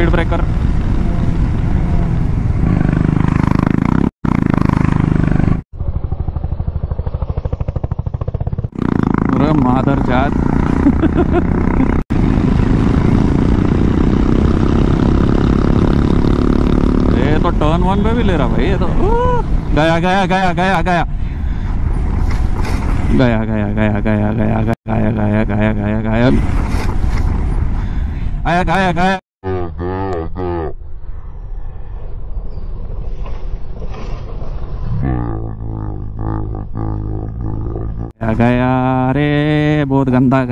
Speed breaker. अरे मादर जात। ये तो टर्न वन पे भी ले रहा भाई, ये तो गया गया गया गया गया गया गया गया गया गया गया गया गया गया गया आया गया गया गया। अरे बहुत गंदा।